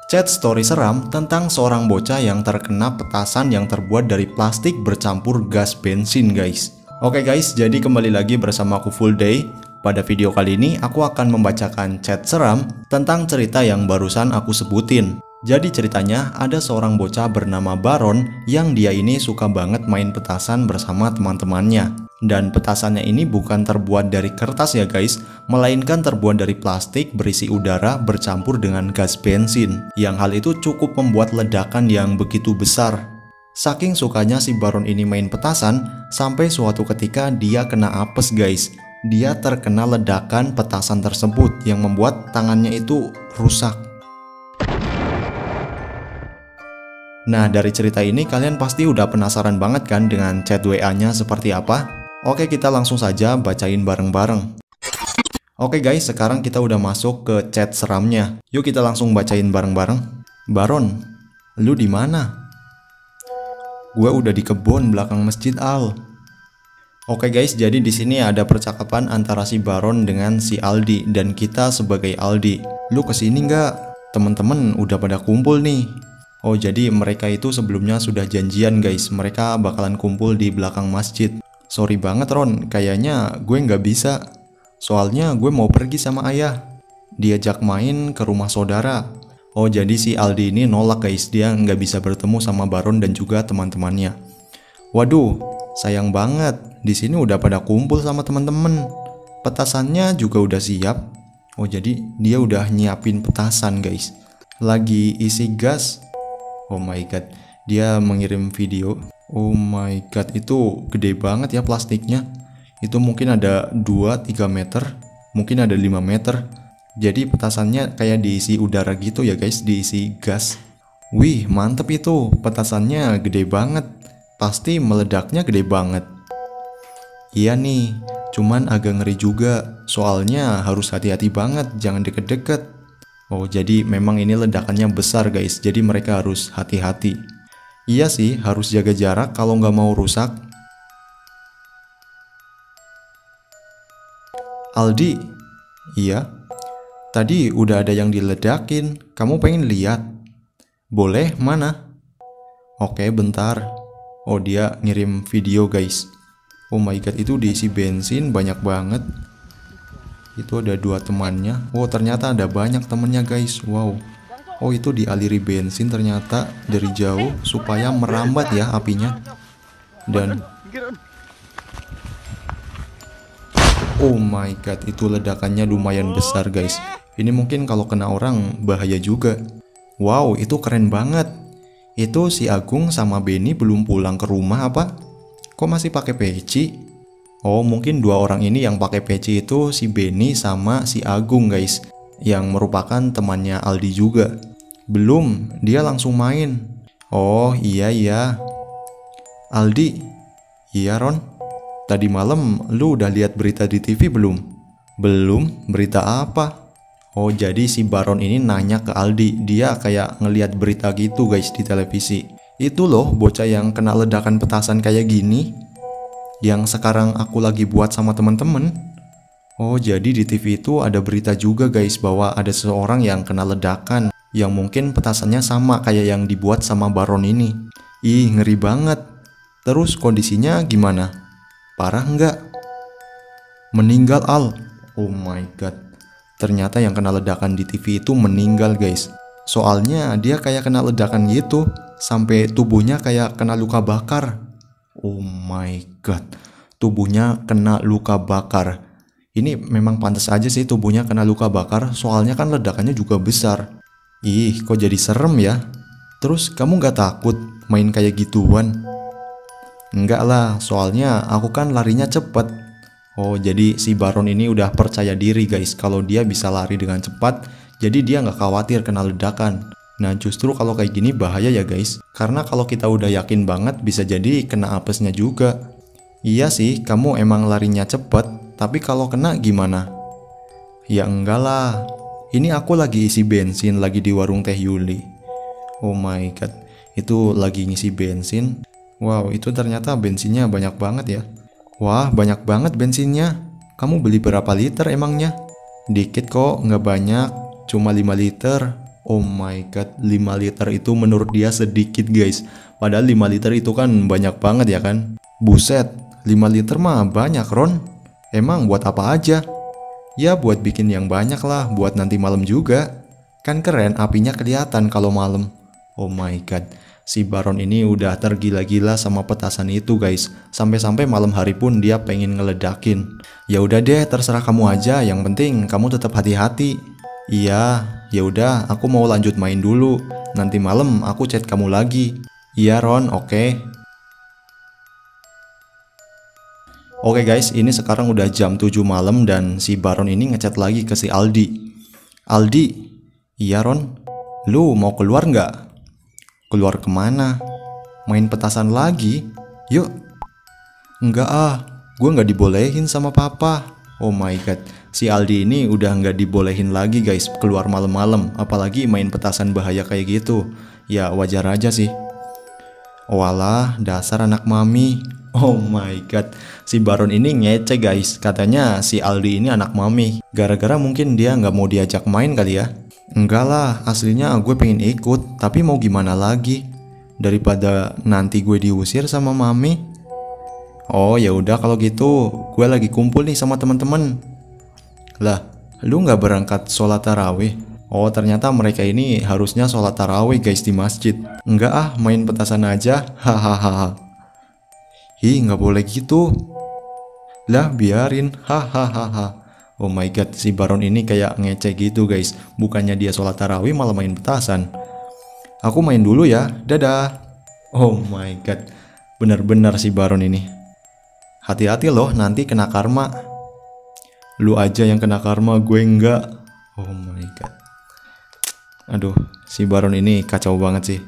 Chat story seram tentang seorang bocah yang terkena petasan yang terbuat dari plastik bercampur gas bensin guys. Oke guys, jadi kembali lagi bersama aku Full Day. Pada video kali ini aku akan membacakan chat seram tentang cerita yang barusan aku sebutin. Jadi ceritanya ada seorang bocah bernama Baron yang dia ini suka banget main petasan bersama teman-temannya. Dan petasannya ini bukan terbuat dari kertas ya guys, melainkan terbuat dari plastik berisi udara bercampur dengan gas bensin. Yang hal itu cukup membuat ledakan yang begitu besar. Saking sukanya si Baron ini main petasan, sampai suatu ketika dia kena apes guys. Dia terkena ledakan petasan tersebut yang membuat tangannya itu rusak. Nah, dari cerita ini kalian pasti udah penasaran banget kan dengan chat WA-nya seperti apa? Oke, kita langsung saja bacain bareng-bareng. Oke guys, sekarang kita udah masuk ke chat seramnya. Yuk kita langsung bacain bareng-bareng. Baron, lu di mana? Gue udah di kebun belakang masjid Al. Oke guys, jadi di sini ada percakapan antara si Baron dengan si Aldi dan kita sebagai Aldi. Lu kesini nggak? Temen-temen udah pada kumpul nih. Oh, jadi mereka itu sebelumnya sudah janjian guys, mereka bakalan kumpul di belakang masjid. Sorry banget Ron, kayaknya gue nggak bisa. Soalnya gue mau pergi sama ayah, diajak main ke rumah saudara. Oh, jadi si Aldi ini nolak guys, dia nggak bisa bertemu sama Baron dan juga teman-temannya. Waduh, sayang banget, di sini udah pada kumpul sama teman-teman. Petasannya juga udah siap. Oh, jadi dia udah nyiapin petasan guys. Lagi isi gas. Oh my god, dia mengirim video. Oh my god, itu gede banget ya plastiknya. Itu mungkin ada 2-3 meter, mungkin ada 5 meter. Jadi petasannya kayak diisi udara gitu ya guys, diisi gas. Wih, mantep itu, petasannya gede banget. Pasti meledaknya gede banget. Iya nih, cuman agak ngeri juga. Soalnya harus hati-hati banget, jangan deket-deket. Oh, jadi memang ini ledakannya besar guys, jadi mereka harus hati-hati. Iya sih, harus jaga jarak kalau nggak mau rusak. Aldi, iya? Tadi udah ada yang diledakin, kamu pengen lihat? Boleh, mana? Oke, bentar. Oh, dia ngirim video guys. Oh my god, itu diisi bensin banyak banget. Itu ada 2 temannya. Oh, ternyata ada banyak temennya guys. Wow. Oh, itu dialiri bensin ternyata dari jauh supaya merambat ya apinya. Dan oh my god, itu ledakannya lumayan besar guys. Ini mungkin kalau kena orang bahaya juga. Wow, itu keren banget. Itu si Agung sama Benny belum pulang ke rumah apa? Kok masih pakai peci? Oh, mungkin 2 orang ini yang pakai peci itu si Benny sama si Agung guys, yang merupakan temannya Aldi juga. Belum, dia langsung main. Oh iya. Aldi, iya Ron, tadi malam lu udah lihat berita di TV belum? Belum, berita apa? Oh, jadi si Baron ini nanya ke Aldi, dia kayak ngelihat berita gitu guys di televisi. Itu loh bocah yang kena ledakan petasan kayak gini, yang sekarang aku lagi buat sama temen-temen. Oh, jadi di TV itu ada berita juga guys bahwa ada seseorang yang kena ledakan, yang mungkin petasannya sama kayak yang dibuat sama Baron ini. Ih, ngeri banget. Terus kondisinya gimana? Parah nggak? Meninggal Al. Oh my god. Ternyata yang kena ledakan di TV itu meninggal guys. Soalnya dia kayak kena ledakan gitu, sampai tubuhnya kayak kena luka bakar. Oh my god, tubuhnya kena luka bakar. Ini memang pantas aja sih tubuhnya kena luka bakar, soalnya kan ledakannya juga besar. Ih, kok jadi serem ya? Terus kamu gak takut main kayak gituan? Enggak lah, soalnya aku kan larinya cepet. Oh, jadi si Baron ini udah percaya diri guys, kalau dia bisa lari dengan cepat, jadi dia gak khawatir kena ledakan. Nah, justru kalau kayak gini bahaya ya guys, karena kalau kita udah yakin banget bisa jadi kena apesnya juga. Iya sih, kamu emang larinya cepet, tapi kalau kena gimana? Ya enggak lah, ini aku lagi isi bensin, lagi di warung Teh Yuli. Oh my god, itu lagi ngisi bensin. Wow, itu ternyata bensinnya banyak banget ya. Wah, banyak banget bensinnya. Kamu beli berapa liter emangnya? Dikit kok, nggak banyak, cuma 5 liter. Oh my god, 5 liter itu menurut dia sedikit guys. Padahal 5 liter itu kan banyak banget ya kan. Buset, 5 liter mah banyak Ron. Emang buat apa aja? Ya buat bikin yang banyak lah, buat nanti malam juga. Kan keren apinya kelihatan kalau malam. Oh my god, si Baron ini udah tergila-gila sama petasan itu guys. Sampai-sampai malam hari pun dia pengen ngeledakin. Ya udah deh, terserah kamu aja, yang penting kamu tetap hati-hati. Iya, ya udah, aku mau lanjut main dulu. Nanti malam aku chat kamu lagi. Iya Ron, oke. Oke guys, ini sekarang udah jam 7 malam dan si Baron ini ngechat lagi ke si Aldi. Aldi, iya Ron, lu mau keluar nggak? Keluar kemana? Main petasan lagi? Yuk. Enggak ah, gue nggak dibolehin sama papa. Oh my god, si Aldi ini udah nggak dibolehin lagi guys keluar malam-malam, apalagi main petasan bahaya kayak gitu. Ya wajar aja sih. Walah, dasar anak mami. Oh my god, si Baron ini ngece guys. Katanya si Aldi ini anak mami. Gara-gara mungkin dia nggak mau diajak main kali ya. Enggak lah, aslinya gue pengen ikut, tapi mau gimana lagi? Daripada nanti gue diusir sama mami. Oh ya udah kalau gitu, gue lagi kumpul nih sama teman-teman. Lah, lu nggak berangkat sholat tarawih? Oh ternyata mereka ini harusnya sholat tarawih guys di masjid. Enggak ah, main petasan aja. Hahaha. Ih nggak boleh gitu. Lah biarin. Hahaha. Oh my god, si Baron ini kayak ngecek gitu guys. Bukannya dia sholat tarawih malah main petasan. Aku main dulu ya, dadah. Oh my god, benar-benar si Baron ini. Hati-hati loh, nanti kena karma. Lu aja yang kena karma, gue enggak. Oh my god. Aduh, si Baron ini kacau banget sih.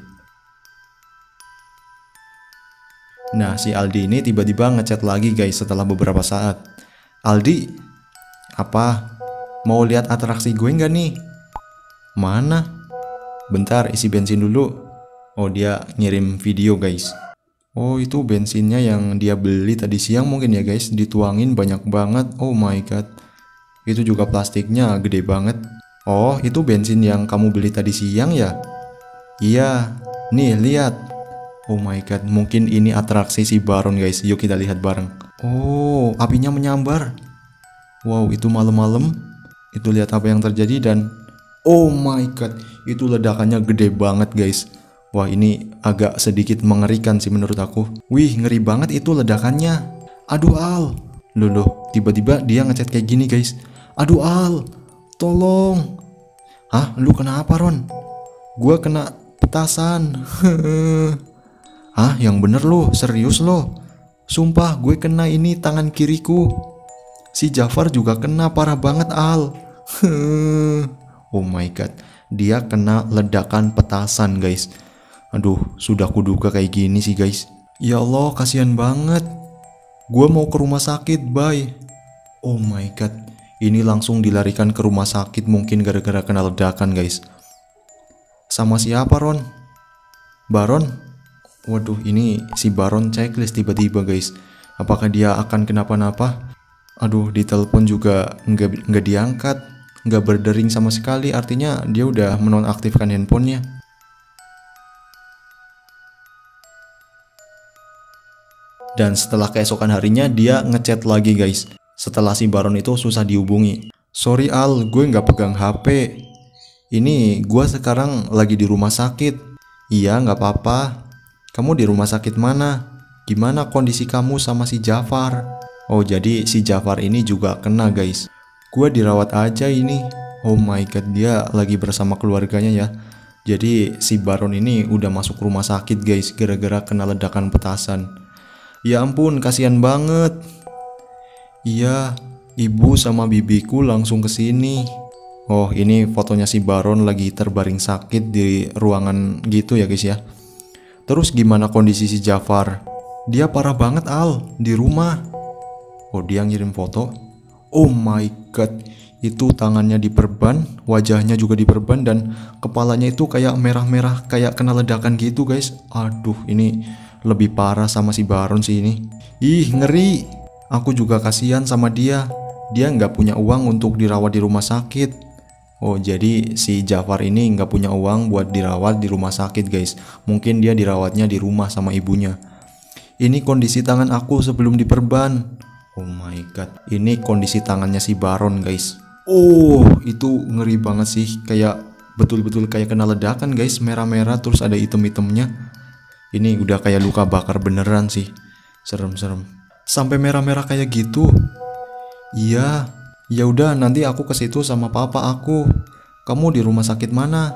Nah, si Aldi ini tiba-tiba ngechat lagi guys setelah beberapa saat. Aldi, apa? Mau lihat atraksi gue nggak nih? Mana? Bentar, isi bensin dulu. Oh, dia ngirim video guys. Oh, itu bensinnya yang dia beli tadi siang mungkin ya guys. Dituangin banyak banget. Oh my god. Itu juga plastiknya gede banget. Oh, itu bensin yang kamu beli tadi siang ya? Iya. Nih, lihat. Oh my god, mungkin ini atraksi si Baron guys. Yuk kita lihat bareng. Oh, apinya menyambar. Wow, itu malam-malam. Itu lihat apa yang terjadi dan oh my god, itu ledakannya gede banget guys. Wah, ini agak sedikit mengerikan sih menurut aku. Wih, ngeri banget itu ledakannya. Aduh Al. Loh, tiba-tiba dia ngechat kayak gini guys. Aduh Al, tolong. Hah, lu kenapa Ron? Gua kena petasan. Hah, yang bener lo, serius lo? Sumpah gue kena ini tangan kiriku. Si Jafar juga kena parah banget Al. Oh my god, dia kena ledakan petasan guys. Aduh, sudah kuduga kayak gini sih guys. Ya Allah, kasihan banget. Gue mau ke rumah sakit, bye. Oh my god, ini langsung dilarikan ke rumah sakit mungkin gara-gara kena ledakan guys. Sama siapa Ron? Baron? Waduh, ini si Baron checklist tiba-tiba guys. Apakah dia akan kenapa-napa? Aduh, ditelepon juga nggak diangkat, nggak berdering sama sekali. Artinya dia udah menonaktifkan handphonenya. Dan setelah keesokan harinya dia ngechat lagi guys. Setelah si Baron itu susah dihubungi. Sorry Al, gue nggak pegang HP. Ini gue sekarang lagi di rumah sakit. Iya nggak apa-apa. Kamu di rumah sakit mana? Gimana kondisi kamu sama si Jafar? Oh jadi si Jafar ini juga kena guys. Gue dirawat aja ini. Oh my god, dia lagi bersama keluarganya ya. Jadi si Baron ini udah masuk rumah sakit guys gara-gara kena ledakan petasan. Ya ampun, kasihan banget. Iya, ibu sama bibiku langsung kesini. Oh, ini fotonya si Baron lagi terbaring sakit di ruangan gitu ya guys ya. Terus gimana kondisi si Jafar? Dia parah banget Al, di rumah. Oh, dia ngirim foto. Oh my god, itu tangannya diperban, wajahnya juga diperban dan kepalanya itu kayak merah-merah, kayak kena ledakan gitu guys. Aduh, ini lebih parah sama si Baron sih ini. Ih, ngeri. Aku juga kasihan sama dia. Dia nggak punya uang untuk dirawat di rumah sakit. Oh, jadi si Jafar ini nggak punya uang buat dirawat di rumah sakit, guys. Mungkin dia dirawatnya di rumah sama ibunya. Ini kondisi tangan aku sebelum diperban. Oh my god, ini kondisi tangannya si Baron, guys. Oh, itu ngeri banget sih. Kayak betul-betul kayak kena ledakan, guys. Merah-merah terus ada item-itemnya. Ini udah kayak luka bakar beneran sih. Serem-serem. Sampai merah-merah kayak gitu. Iya. Ya udah, nanti aku ke situ sama papa aku. Kamu di rumah sakit mana?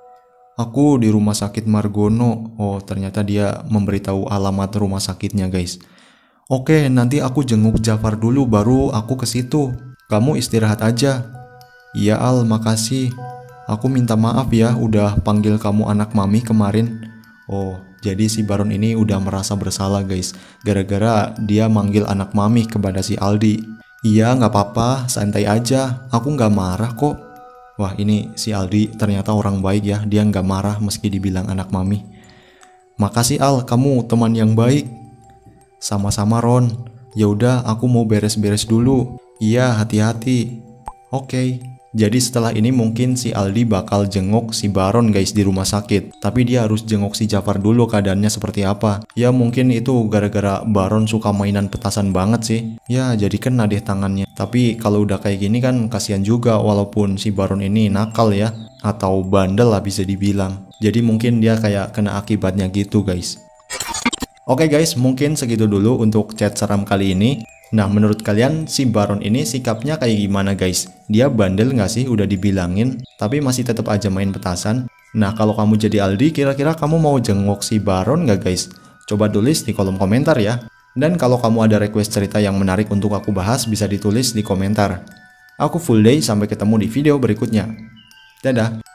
Aku di rumah sakit Margono. Oh, ternyata dia memberitahu alamat rumah sakitnya, guys. Oke, nanti aku jenguk Jafar dulu baru aku ke situ. Kamu istirahat aja. Iya Al, makasih. Aku minta maaf ya udah panggil kamu anak mami kemarin. Oh, jadi si Baron ini udah merasa bersalah, guys. Gara-gara dia manggil anak mami kepada si Aldi. Iya, nggak apa-apa, santai aja. Aku nggak marah kok. Wah, ini si Aldi ternyata orang baik ya. Dia nggak marah meski dibilang anak mami. Makasih Al, kamu teman yang baik. Sama-sama Ron. Ya udah, aku mau beres-beres dulu. Iya, hati-hati. Oke. Jadi setelah ini mungkin si Aldi bakal jenguk si Baron, guys, di rumah sakit. Tapi dia harus jenguk si Jafar dulu keadaannya seperti apa. Ya mungkin itu gara-gara Baron suka mainan petasan banget sih. Ya jadi kena deh tangannya. Tapi kalau udah kayak gini kan kasihan juga walaupun si Baron ini nakal ya. Atau bandel lah bisa dibilang. Jadi mungkin dia kayak kena akibatnya gitu, guys. Oke guys, mungkin segitu dulu untuk chat seram kali ini. Nah, menurut kalian si Baron ini sikapnya kayak gimana, guys? Dia bandel nggak sih? Udah dibilangin, tapi masih tetap aja main petasan. Nah, kalau kamu jadi Aldi, kira-kira kamu mau jenguk si Baron nggak, guys? Coba tulis di kolom komentar ya. Dan kalau kamu ada request cerita yang menarik untuk aku bahas, bisa ditulis di komentar. Aku full day, sampai ketemu di video berikutnya. Dadah!